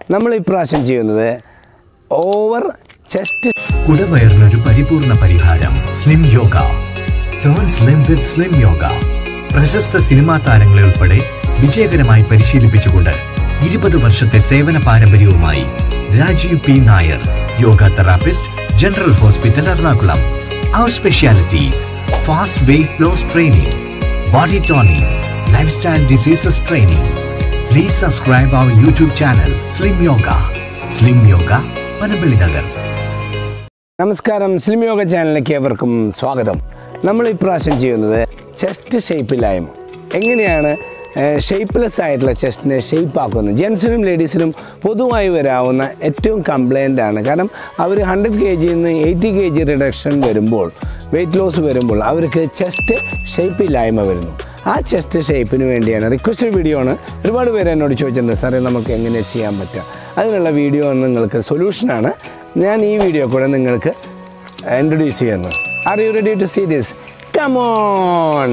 നമ്മൾ ഈ പ്രാവശ്യം ചെയ്യുന്നത് ഓവർ ചെസ്റ്റ് കുടവയറിനൊരു പരിപൂർണ പരിഹാരം സ്ലിംയോഗ. ടേൺ സ്ലിം വിത്ത് സ്ലിംയോഗ. പ്രശസ്ത സിനിമാ താരങ്ങളെ ഉൾപ്പെടെ വിജയകരമായി പരിശീലിപ്പിച്ചുകൊണ്ട് 20 വർഷത്തെ സേവന പാരമ്പര്യവുമായി Rajeev P Nair, yoga therapist, general hospital, Ernakulam. Our specialties: fast weight loss training, body toning, lifestyle diseases training. Please subscribe our YouTube channel Slimyoga. Slimyoga, Panampilly, Nagar. നമസ്കാരം, സ്ലിംയോഗ ചാനലിലേക്ക് ഏവർക്കും സ്വാഗതം. നമ്മൾ ഈ പ്രാവശ്യം ചെയ്യുന്നത് ചെസ്റ്റ് ഷേപ്പിലായും എങ്ങനെയാണ് ഷേപ്പ്ലെസ് ആയിട്ടുള്ള ചെസ്റ്റിനെ ഷേപ്പ് ആക്കുന്നത്. ജെൻസിനും ലേഡീസിനും പൊതുവായി വരാവുന്ന ഏറ്റവും കംപ്ലൈൻ്റ് ആണ്. കാരണം അവർ 100 kg നിന്ന് 80 kg റിഡക്ഷൻ വരുമ്പോൾ, വെയിറ്റ് ലോസ് വരുമ്പോൾ അവർക്ക് ചെസ്റ്റ് ഷേപ്പില്ലായ്മ വരുന്നു. ആ ചെസ്റ്റ് ഷേപ്പിന് വേണ്ടിയാണ് റിക്വസ്റ്റ് വീഡിയോ ആണ്. ഒരുപാട് പേര് എന്നോട് ചോദിച്ചിട്ടുണ്ട്, സാറേ നമുക്ക് എങ്ങനെ ചെയ്യാൻ പറ്റുക. അതിനുള്ള വീഡിയോ നിങ്ങൾക്ക് സൊല്യൂഷനാണ് ഞാൻ ഈ വീഡിയോ കൂടെ നിങ്ങൾക്ക് ഇൻട്രൊഡ്യൂസ് ചെയ്യുന്നത്. Are you ready to see this? Come on.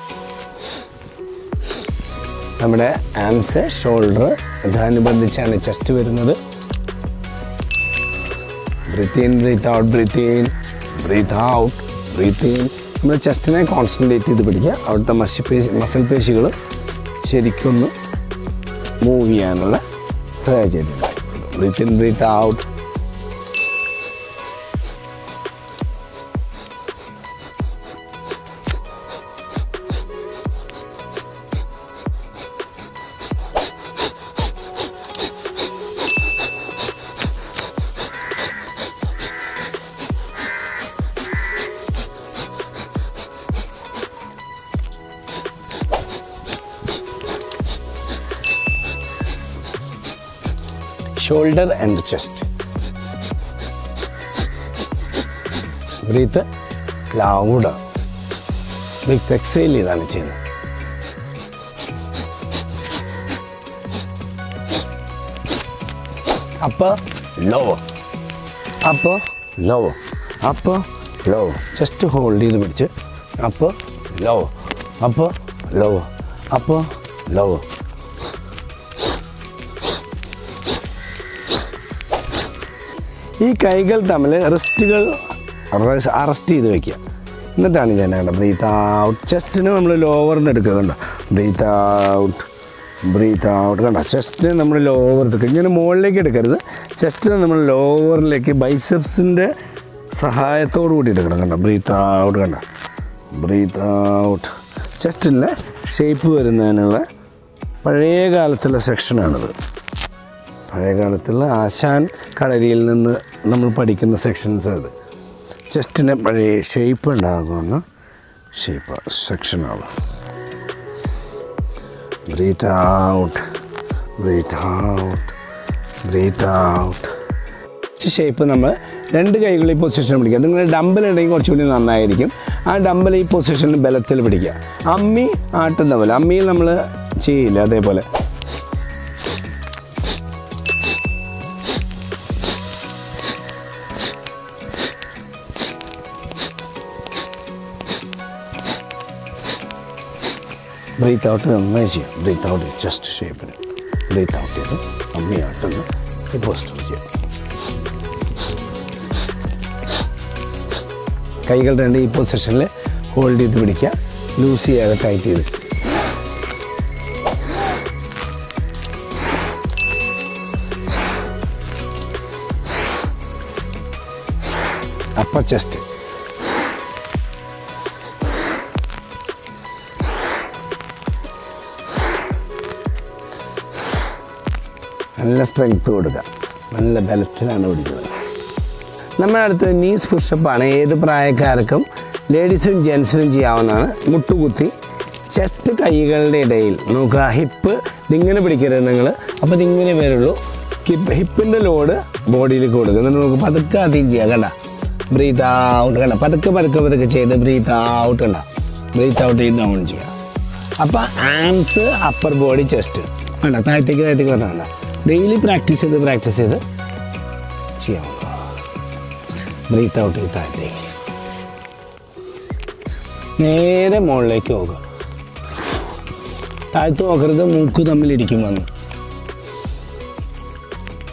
നമ്മുടെ ആംസ്, ഷോൾഡർ ഇതനുബന്ധിച്ചാണ് ചെസ്റ്റ് വരുന്നത്. Breathe in, breathe out, breathe in, breathe out, breathe in. നമ്മൾ ചെസ്റ്റിനെ കോൺസെൻട്രേറ്റ് ചെയ്ത് പിടിക്കുക. അവിടുത്തെ മസിൽ പേശികൾ ശരിക്കൊന്ന് മൂവ് ചെയ്യാനുള്ള സാഹചര്യം. Breathe in, breathe out. Shoulder and chest. Breathe louder. Breathe exhale ചെയ്താണ് ചെയ്യുന്നത്. Upper, lower. Upper, lower. Upper, lower. Just hold ചെയ്ത് പിടിച്ച് upper, lower. Upper, lower. Upper, lower. ഈ കൈകൾ തമ്മിൽ റിസ്റ്റുകൾ അറസ്റ്റ് ചെയ്ത് വയ്ക്കുക. എന്നിട്ടാണ് ഞാൻ ബ്രീത്ത് ഔട്ട്. ചെസ്റ്റിന് നമ്മൾ ലോവറിന് എടുക്കുക. കണ്ടോ, ബ്രീത്ത് ഔട്ട്, ബ്രീത്ത് ഔട്ട്. കണ്ടോ, ചെസ്റ്റിന് നമ്മൾ ലോവർ എടുക്കുക. ഇങ്ങനെ മുകളിലേക്ക് എടുക്കരുത്. ചെസ്റ്റിന് നമ്മൾ ലോവറിലേക്ക് ബൈസെപ്സിൻ്റെ സഹായത്തോടു കൂടി എടുക്കണം. കണ്ടോ, ബ്രീത്ത് ഔട്ട്. കണ്ടോ, ബ്രീത്ത് ഔട്ട്. ചെസ്റ്റിൻ്റെ ഷേപ്പ് വരുന്നതിനുള്ള പഴയ കാലത്തുള്ള സെക്ഷനാണിത്. പഴയ കാലത്തുള്ള ആശാൻ കളരിയിൽ നിന്ന് നമ്മൾ പഠിക്കുന്ന സെക്ഷൻസ്. അത് ചെസ്റ്റിന് പഴയ ഷേപ്പ് ഉണ്ടാകുന്ന സെക്ഷനാണ്. Breathe out, breathe out, breathe out. Shape നമ്മൾ 2 കൈകളിൽ ഈ പൊസിഷൻ പിടിക്കുക. നിങ്ങൾ ഡമ്പൽ ഉണ്ടെങ്കിൽ കുറച്ചുകൂടി നന്നായിരിക്കും. ആ ഡമ്പൽ ഈ പൊസിഷനിൽ ബലത്തിൽ പിടിക്കുക. അമ്മി ആട്ടുന്ന പോലെ. അമ്മിയിൽ നമ്മൾ ചെയ്യില്ല, അതേപോലെ. ബ്രീത്ത് ഔട്ട് നന്നായി ചെയ്യാം. ബ്രീത്ത് ഔട്ട് ചെസ്റ്റ് ഷേപ്പിന് ബ്രീത്ത് ഔട്ട് ചെയ്ത് അമ്മയായിട്ടൊന്ന് ഈ പോസ്റ്റർ ചെയ്യാം. കൈകൾ 2 ഈ പൊസിഷനിൽ ഹോൾഡ് ചെയ്ത് പിടിക്കുക. ലൂസ് ചെയ്യാതെ ടൈറ്റ് ചെയ്ത്. Upper chest. നല്ല സ്ട്രെങ്ത്ത് കൊടുക്കുക. നല്ല ബലത്തിലാണ് പിടിക്കുന്നത്. നമ്മുടെ അടുത്ത് നീസ് പുഷപ്പാണ്. ഏത് പ്രായക്കാർക്കും ലേഡീസും ജെൻസിനും ചെയ്യാവുന്നതാണ്. മുട്ടുകുത്തി ചെസ്റ്റ് കൈകളുടെ ഇടയിൽ നോക്കുക. ഹിപ്പ് ഇതിങ്ങനെ പിടിക്കരുത് നിങ്ങൾ. അപ്പോൾ ഇതിങ്ങനെ വരുള്ളൂ. ഹിപ്പിൻ്റെ ലോഡ് ബോഡിയിലേക്ക് കൊടുക്കുക. എന്നിട്ട് നമുക്ക് പതുക്കെ അധികം ചെയ്യാം. കണ്ട, ബ്രീത്ത് ഔട്ട്. കണ്ട, പതുക്കെ പതുക്കെ പതുക്കെ ചെയ്ത് ബ്രീത്ത് ഔട്ട്. കണ്ട, ബ്രീത്ത് ഔട്ട് ചെയ്ത് ഡൗൺ ചെയ്യുക. അപ്പോൾ ആംസ്, അപ്പർ ബോഡി, ചെസ്റ്റ്. കണ്ട, താഴത്തേക്ക് പറഞ്ഞ. കണ്ട, ഡെയിലി പ്രാക്ടീസ് ചെയ്ത് ചെയ്യാവുന്ന. ബ്രീത്ത് ഔട്ട് ചെയ്ത് താഴത്തേക്ക്. നേരെ മുകളിലേക്ക് നോക്കുക. താഴത്ത് നോക്കരുത്, മൂക്ക് തമ്മിലിരിക്കും വന്ന്.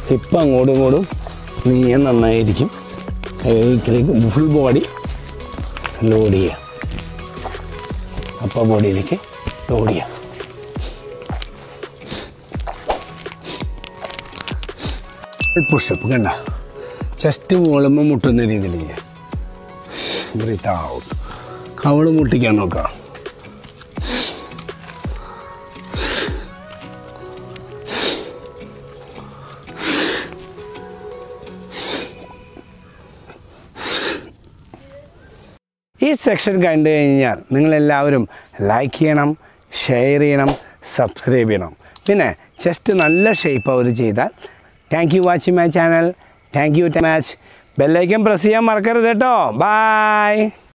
ഹിപ്പ് അങ്ങോട്ടും ഇങ്ങോട്ടും നീങ്ങിയാൽ നന്നായിരിക്കും. കൈക്കിലേക്ക് ഫുൾ ബോഡി ലോഡ് ചെയ്യുക, അപ്പർ ബോഡിയിലേക്ക് ലോഡ് ചെയ്യുക. പുഷപ്പ് കണ്ട, ചെസ്റ്റ് മുകളുമ്പോൾ മുട്ടുന്ന രീതിയിൽ ചെയ്യുക. ബ്രീത്ത് ഔട്ട്, കവള് മുട്ടിക്കാൻ നോക്കാം. ഈ സെക്ഷൻ കണ്ടു കഴിഞ്ഞാൽ നിങ്ങളെല്ലാവരും ലൈക്ക് ചെയ്യണം, ഷെയർ ചെയ്യണം, സബ്സ്ക്രൈബ് ചെയ്യണം. പിന്നെ ചെസ്റ്റ് നല്ല ഷേപ്പ് അവർ ചെയ്താൽ thank you watching my channel. Thank you much. Bell icon press ചെയ്യാൻ മറക്കരുത് കേട്ടോ. ബൈ.